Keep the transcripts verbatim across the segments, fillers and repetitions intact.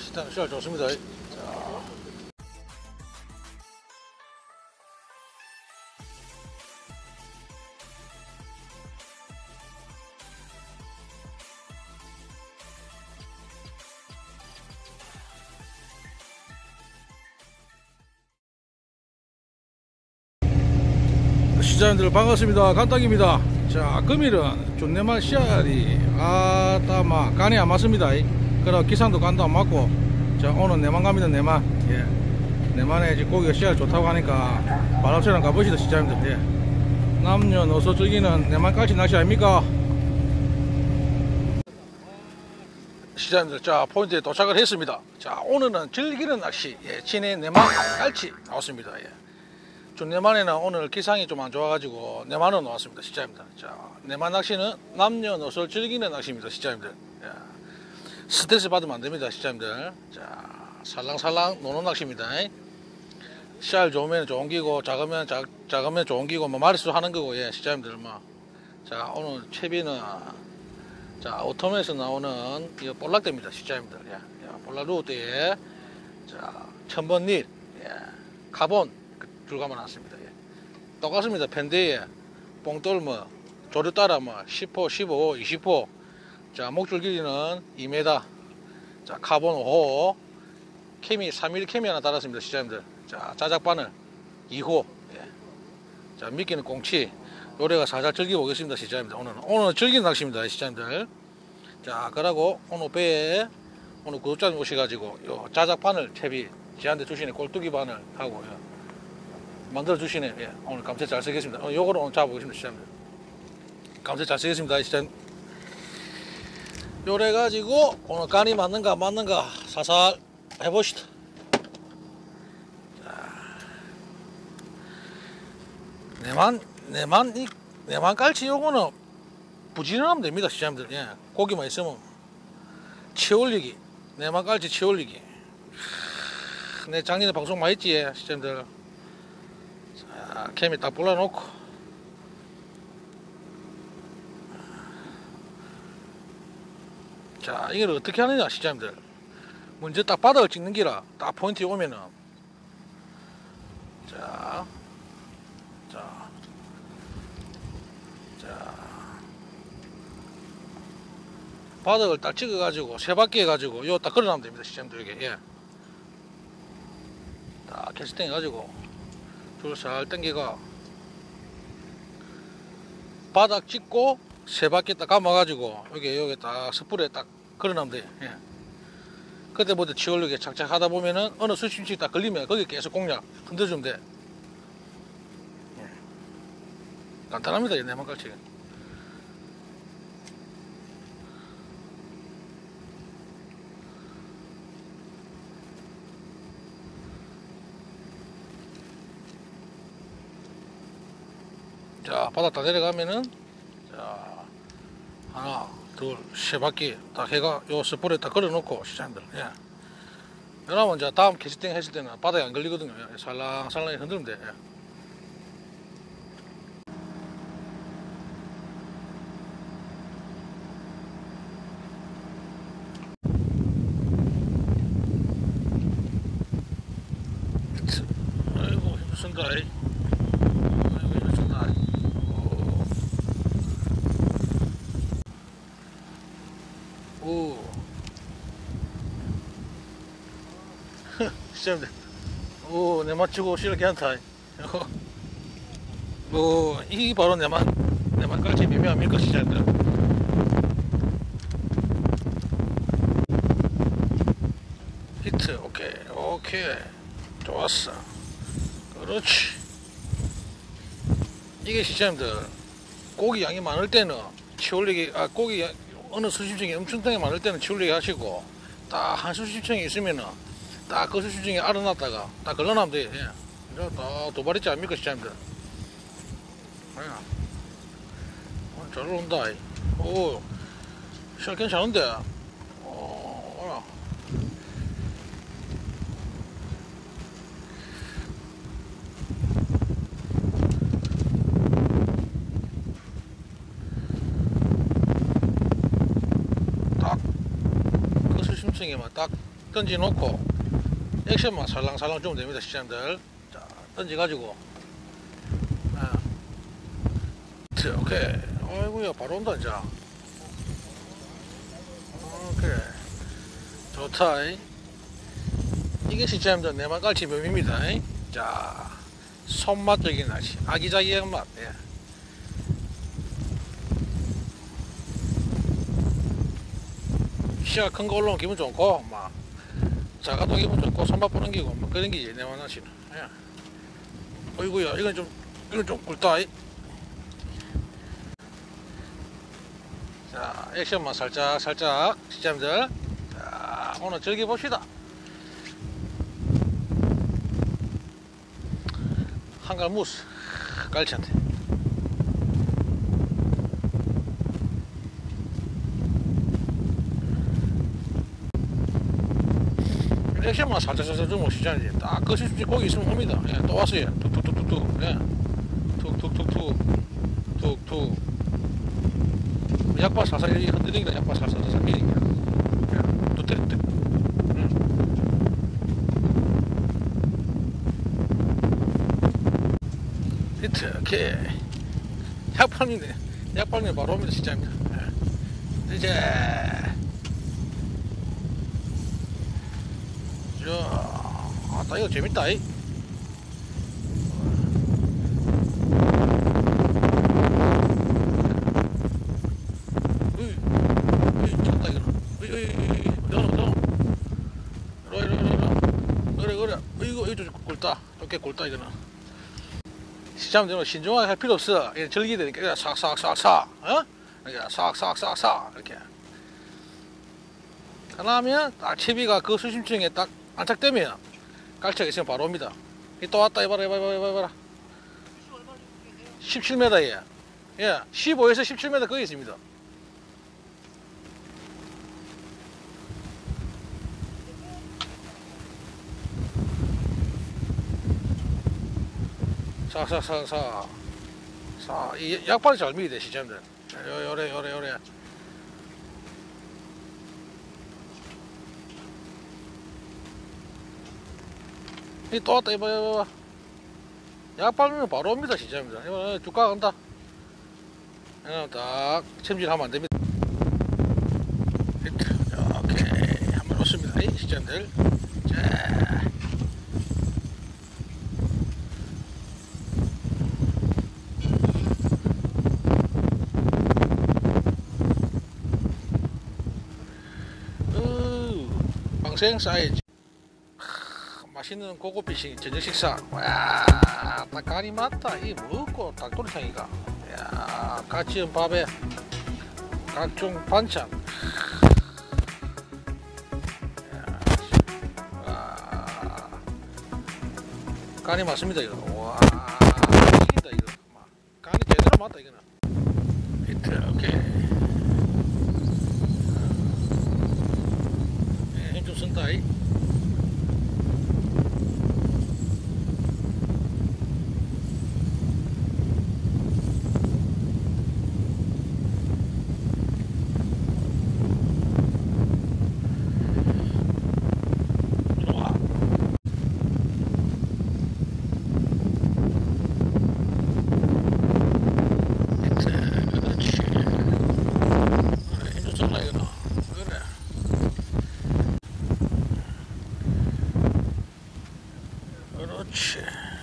시장 시작 좋습니다. 자. 시장님들 반갑습니다. 간딱입니다. 자, 금일은 존내만 씨알이 아따마 간이 안 맞습니다. 그래 기상도 간도 안 맞고, 자 오늘 내만 갑니다. 내만. 예. 내만에 이제 고기가 씨알 좋다고 하니까 바람처럼 가보시다 시장님들. 예. 남녀노소 즐기는 내만까지 낚시 아닙니까? 시장님들, 자 포인트에 도착을 했습니다. 자 오늘은 즐기는 낚시, 예, 진해 내만 깔치 나왔습니다. 예. 존내만에는 오늘 기상이 좀 안 좋아가지고 내만으로 나왔습니다. 시장님들. 자, 내만 낚시는 남녀노소 즐기는 낚시입니다. 시장님들. 예. 스트레스 받으면 안 됩니다. 시장님들. 자, 살랑살랑 노는 낚시입니다. 씨알 좋으면 좋은 기고, 작으면 작, 작으면 좋은 기고, 뭐 마리수 하는 거고, 예, 시장님들. 뭐. 자, 오늘 채비는 자 오토메에서 나오는 이 볼락대입니다. 시장님들. 예. 볼락 루어대에 자 천번 닐, 예. 카본 줄감아 놨습니다. 예. 똑같습니다. 펜대에 뽕돌 뭐 조류 따라 뭐 십 호, 십오, 이십 호. 자 목줄 길이는 이 미터. 자 카본 오 호. 케미 삼 밀리미터 케미 하나 달았습니다. 시장님들. 자 자작 바늘 이 호. 예. 자 미끼는 공치. 요래가 살살 즐기고 오겠습니다. 시장님들. 오늘은 오늘 즐기는 낚시입니다. 시장님들. 자 그러고 오늘 배에 오늘 구독자님 오셔가지고 요 자작 바늘 채비 지한테 주시네. 꼴뚜기 바늘 하고 요. 만들어 주시네. 예, 오늘 감세 잘 쓰겠습니다. 어, 요거를 오늘 잡아보겠습니다. 시장님. 감세 잘 쓰겠습니다. 시장. 요래 가지고 오늘 간이 맞는가 안 맞는가 살살 해보시다. 자, 내만 내만 이 내만 깔치 요거는 부지런하면 됩니다. 시장님들. 예, 고기만 있으면 치올리기. 내만 깔치 치올리기. 내 작년에 방송 많이 했지. 예, 시장님들. 자, 캠이 딱 불러놓고 자 이걸 어떻게 하느냐 시장님들. 먼저 딱 바닥을 찍는 기라 딱 포인트에 오면은 자, 자, 자 바닥을 딱 찍어 가지고 세 바퀴 해 가지고 요 딱 걸어놔면 됩니다. 시장님들에게. 예. 딱 캐스팅 해 가지고 줄 잘 당기가 바닥 찍고 세 바퀴 딱 감아가지고 여기 여기 딱 스프레 딱 걸어놓으면 돼. 예. 그때부터 치올리게 착착 하다 보면은 어느 수심치 딱 걸리면 거기 계속 공략 흔들어주면 돼. 예. 간단합니다. 이 내만깔치. 자 바닥 다 내려가면은 자 하나 둘 세 바퀴 딱 해가 요 스프레 딱 걸어 놓고 시장들. 예. 그러면 이제 다음 캐스팅 했을 때는 바닥에 안 걸리거든요. 예. 살랑살랑 흔들면 돼. 예. 아이고 힘쓴다. 오, 시장님들, 오, 내 맞추고 실을 괜찮다. 오, 이 바로 내만, 내만 깔치 미묘한 밀것 시장님들. 히트, 오케이, 오케이, 좋았어. 그렇지. 이게 시장님들, 고기 양이 많을 때는 치올리기, 아, 고기 양, 어느 수심층이 엄청나게 많을 때는 치울리게 하시고 딱 한 수심층이 있으면은 딱 그 수심층에 알아놨다가 딱 걸러놔면 돼. 예. 딱 도발했지 않습니까 시장님들. 예. 어, 잘 올라온다. 오 시작 괜찮은데. 어, 딱 그 수심층에만 딱 던지 놓고 액션만 살랑살랑 주면 됩니다. 시청자들. 자, 던지 가지고. 아. 오케이. 아이고야, 바로 온다, 자. 오케이. 좋다. 이게 시청자들 내만 깔치 묘미입니다. 자, 손맛적인 낚시, 아기자기한 맛. 예. 시야 큰 거 올라오면 기분 좋고, 막 작아도 기분 좋고, 손맛 보는 기고, 막 그런 게지 내만 낚시는. 예. 어이구야, 이건 좀, 이건 좀 굵다. 자, 액션만 살짝, 살짝, 시청자들. 자, 오늘 즐겨봅시다. 한갈 무스 깔치한테. 액션만 살짝 살짝 주면 시장이지. 딱 그 시중에 고기 있으면 옵니다. 예, 또 왔어요. 툭툭툭툭툭. 예. 툭툭툭툭. 툭툭. 약발 살살 흔들리기다. 약발 살살 살살 밀리기다. 예. 또 때려 때려. 응. 히트. 오케이. 약발이네. 약발이네 바로 옵니다. 시장입니다. 예. 이제. 아따 이거 재밌다. 이. 으이, 으이, 잡았다 이거. 으이, 으이, 으이, 넣어, 넣어. 이리, 이리, 이리, 이리. 그래, 그래. 이거, 이거 좀 굵다. 꽤 굵다 이거는. 시장님들은 신중하게 할 필요 없어. 이게 즐기게 되니까 그냥 싹싹싹싹, 어? 이렇게 싹싹싹싹 이렇게. 그러면 딱 채비가 그 수심층에 딱 안착되면 깔치가 있으면 바로 옵니다. 또 왔다. 해봐라, 해봐라, 해봐라, 해봐라. 십칠 미터 예. 예, 십오에서 십칠 미터 거기 있습니다. 싹싹싹싹. 사, 이 약발이 잘 미게 돼, 시청자들. 요래, 요래, 요래. 이 또 왔다. 이봐, 이봐, 이봐. 약발면 바로 옵니다, 시청자들. 이봐, 쭉 가간다. 딱 챔질하면 안 됩니다. 오케이, 한번 놓습니다, 시청자들. 자. 방생 사이즈. 맛있는 고급 피싱 저녁 식사. 와, 딱 간이 맞다. 이 먹고 닭도리탕이가. 야, 같이 온 밥에 각종 반찬. 와, 간이 맞습니다 이거. 와, 이긴다 이거. 간이 제대로 맞다 이거는. 히트. 오케이. 힘 좀 쓴다. 이. 그렇지.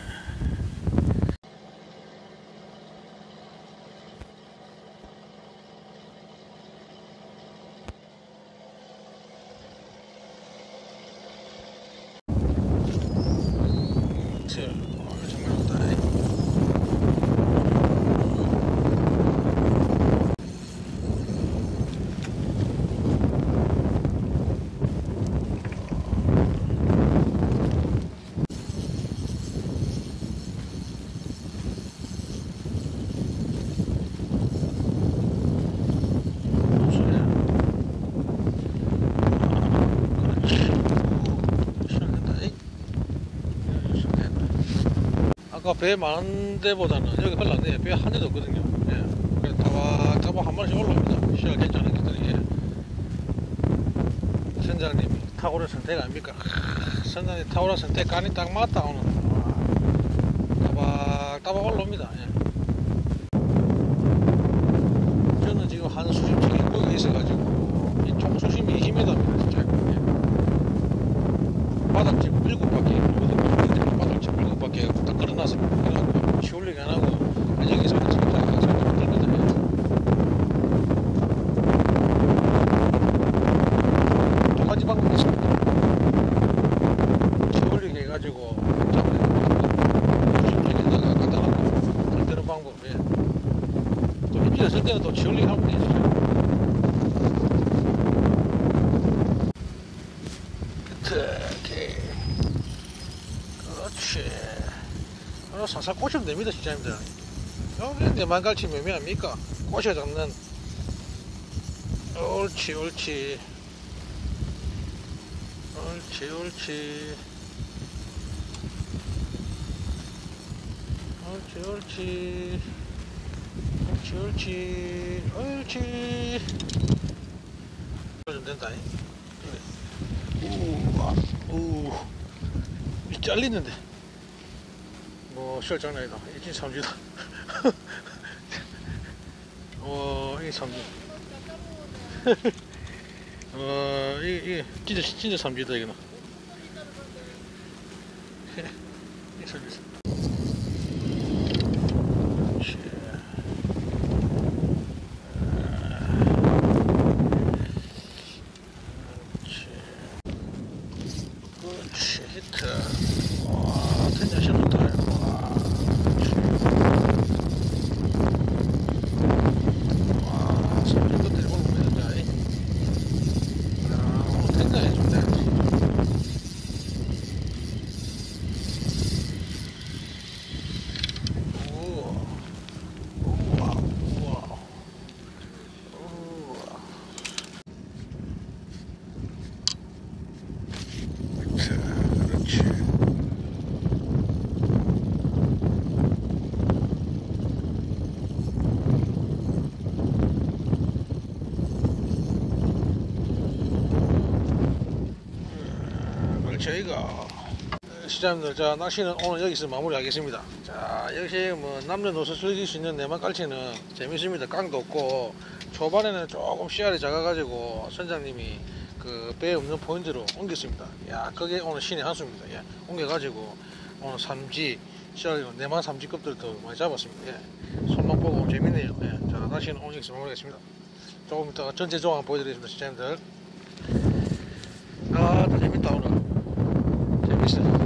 아까 배 많은 데보다는 여기 흘렀네. 배 한 대도 없거든요. 예. 그래서 따박따박 한 마리씩 올라옵니다. 시야 괜찮은 것들이. 예. 선장님이 탁월한 선택 아닙니까? 선장님 탁월한 선택 간이 딱 맞다. 오늘 따박따박 올라옵니다. 예. 저는 지금 한 수심층에 거기 있어가지고 이 총수심이 이십 미터입니다 진짜. 예. 바닥집 일곱 바퀴 바닥집 일곱 바퀴 딱 걸어놨습니다. 그래갖고 시울리기 안 하고 여기서 진짜 살짝 뜰니다. 두 가지 방법이 있습니다. 시울리기 해가지고 수심층에다가 갖다 놓고 들뜨는 방법. 예. 또 힘이 없을 때는 또 시울리기 하면 되죠. 이렇게 그렇지. 하나 살살 꽂으면 됩니다 진짜입니다. 여기 내만 갈치 몇 명입니까? 꽂아 잡는. 옳지 옳지 옳지 옳지 옳지 옳지 옳지 옳지 옳지 좀 된다. 우와 우 잘리는데 뭐 시월 장난이다. 이게 삼지다. 어 이게 삼지. 어 이게, 이게 진짜 진짜 삼지다 이거는. 이게 삼지. 그렇지 히트. 와 텐션 시원하다. 와 삼십 도 대박 보인다. 아 오늘 텐션 해준다. 우와 우와 우와 우와. 그렇지. 저희가 시장님들, 자 낚시는 오늘 여기서 마무리하겠습니다. 자 역시 뭐 남녀노소 즐길 수 있는 내만 깔치는 재밌습니다. 깡도 없고 초반에는 조금 씨알이 작아가지고 선장님이 그 배에 없는 포인트로 옮겼습니다. 야 그게 오늘 신의 한 수입니다. 예. 옮겨가지고 오늘 삼지 씨알 내만 삼지급들도 많이 잡았습니다. 예. 손만 보고 재밌네요. 예. 자 낚시는 오늘 여기서 마무리하겠습니다. 조금 이따가 전체 조항 보여드리겠습니다. 시장님들. 아 재밌다 오늘. 재밌어.